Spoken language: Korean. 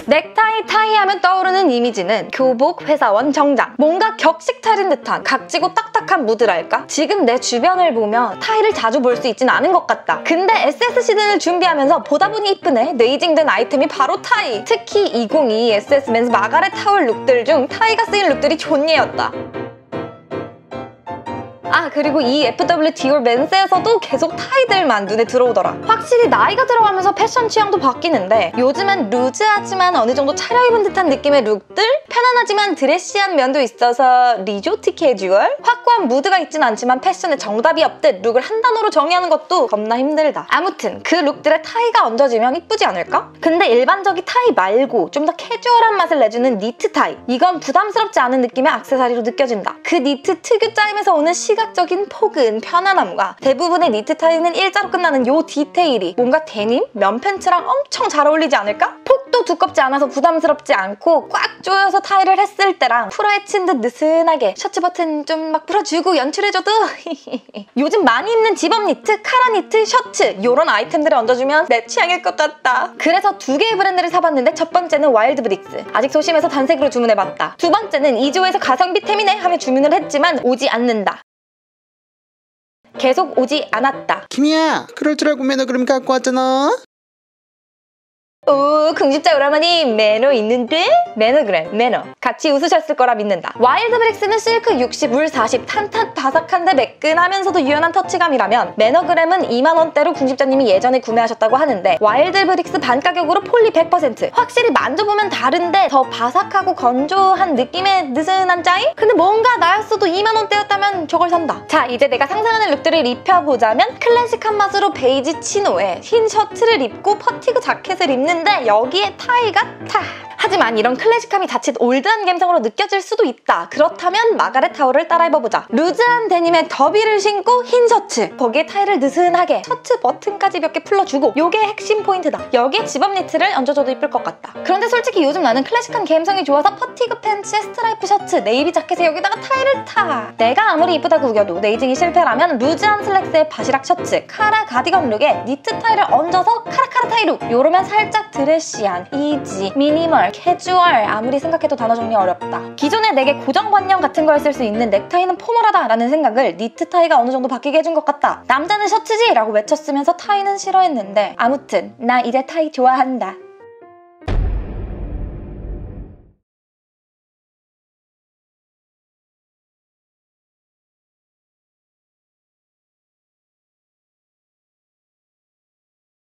넥타이 타이 하면 떠오르는 이미지는 교복, 회사원, 정장, 뭔가 격식 차린 듯한 각지고 딱딱한 무드랄까? 지금 내 주변을 보면 타이를 자주 볼 수 있진 않은 것 같다. 근데 SS 시즌을 준비하면서 보다 보니 이쁘네. 네이징된 아이템이 바로 타이. 특히 2022 SS 맨스 마가렛 타월 룩들 중 타이가 쓰인 룩들이 존예였다. 아, 그리고 이 FW 디올 맨스에서도 계속 타이들만 눈에 들어오더라. 확실히 나이가 들어가면서 패션 취향도 바뀌는데 요즘은 루즈하지만 어느 정도 차려입은 듯한 느낌의 룩들? 편안하지만 드레시한 면도 있어서 리조트 캐주얼? 확고한 무드가 있진 않지만 패션에 정답이 없듯 룩을 한 단어로 정의하는 것도 겁나 힘들다. 아무튼 그 룩들에 타이가 얹어지면 이쁘지 않을까? 근데 일반적인 타이 말고 좀 더 캐주얼한 맛을 내주는 니트 타이. 이건 부담스럽지 않은 느낌의 액세서리로 느껴진다. 그 니트 특유 짜임에서 오는 시각적인 폭은 편안함과 대부분의 니트 타이는 일자로 끝나는 요 디테일이 뭔가 데님, 면 팬츠랑 엄청 잘 어울리지 않을까? 폭도 두껍지 않아서 부담스럽지 않고 꽉 조여서 타이를 했을 때랑 풀어헤친 듯 느슨하게 셔츠 버튼 좀 막 풀어주고 연출해줘도 요즘 많이 입는 집업 니트, 카라 니트, 셔츠 요런 아이템들을 얹어주면 내 취향일 것 같다. 그래서 두 개의 브랜드를 사봤는데 첫 번째는 와일드 브릭스. 아직 소심해서 단색으로 주문해봤다. 두 번째는 이조에서 가성비템이네 하며 주문을 했지만 오지 않는다. 계속 오지 않았다. 김이야, 그럴 줄 알고 매너그램 갖고 왔잖아. 오, 궁집자 오라버니 매너 있는데? 매너그램, 매너. 같이 웃으셨을 거라 믿는다. 와일드 브릭스는 실크 60, 물 40, 탄탄 바삭한데 매끈하면서도 유연한 터치감이라면 매너그램은 2만원대로 궁집자님이 예전에 구매하셨다고 하는데 와일드 브릭스 반가격으로 폴리 100%. 확실히 만져보면 다른데 더 바삭하고 건조한 느낌의 느슨한 짜임? 근데 뭔가 나였어도 2만원대였다면 저걸 산다. 자, 이제 내가 상상하는 룩들을 입혀보자면 클래식한 맛으로 베이지 치노에 흰 셔츠를 입고 퍼티그 자켓을 입는 근데 여기에 타이가 타! 하지만 이런 클래식함이 자칫 올드한 감성으로 느껴질 수도 있다. 그렇다면 마가렛 타월을 따라 입어보자. 루즈한 데님에 더비를 신고 흰 셔츠, 거기에 타이를 느슨하게 셔츠 버튼까지 몇 개 풀러주고 요게 핵심 포인트다. 여기에 집업 니트를 얹어줘도 이쁠 것 같다. 그런데 솔직히 요즘 나는 클래식한 감성이 좋아서 퍼티그 팬츠에 스트라이프 셔츠, 네이비 자켓에 여기다가 타이를 타! 내가 아무리 이쁘다고 우겨도 네이징이 실패라면 루즈한 슬랙스에 바시락 셔츠, 카라 가디건 룩에 니트 타이를 얹어서 카라카라 타이 룩! 요러면 살짝 드레시한, 이지, 미니멀, 캐주얼 아무리 생각해도 단어 정리 어렵다. 기존에 내게 고정관념 같은 걸 쓸 수 있는 넥타이는 포멀하다 라는 생각을 니트 타이가 어느 정도 바뀌게 해준 것 같다. 남자는 셔츠지! 라고 외쳤으면서 타이는 싫어했는데 아무튼 나 이제 타이 좋아한다.